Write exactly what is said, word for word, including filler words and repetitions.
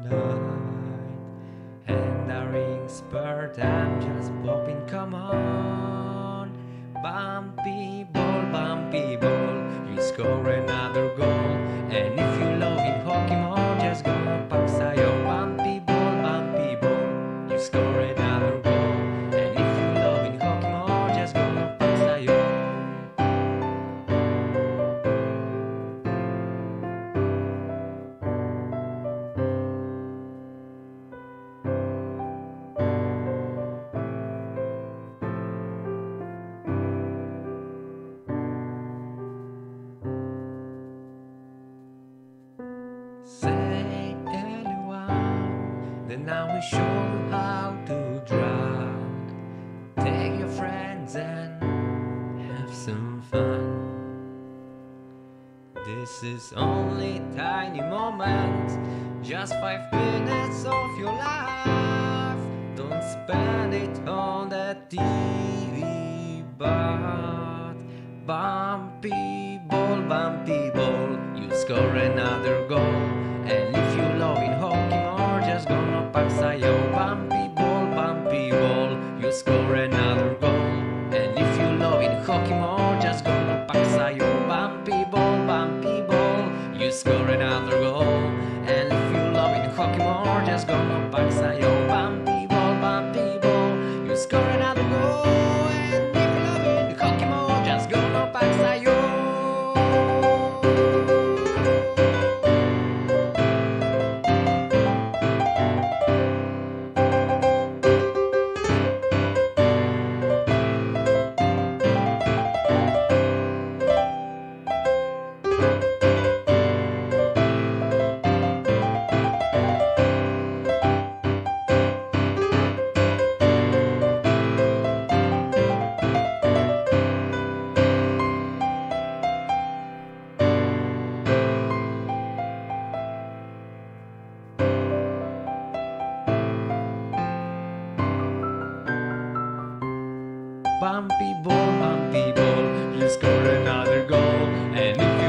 night, and the rings per time just popping. Come on, Bumpy ball, Bumpy ball, you score another goal. And if you love in hockey more, just gonna pack sayo. Bumpy ball, Bumpy ball, you score another goal. And if you love in hockey more, just gonna pack sayo. Say anyone, then now we show you how to drunk. Take your friends and have some fun. This is only tiny moment, just five minutes of your life. Don't spend it on that T V, but Bumpy ball, Bumpy ball, you score another goal. And if you love in hockey more, just gonna pack sayo. Bumpy ball, Bumpy ball, you score another goal. And if you love in hockey more, just gonna pack sayo. Bumpy ball, Bumpy ball, you score another goal. And if you love in hockey more, just gonna pack sayo. Bumpy ball, Bumpy ball, you score another goal. And if you love in hockey more, just gonna pack sayo. Bumpy ball, Bumpy ball, you score another goal. And if you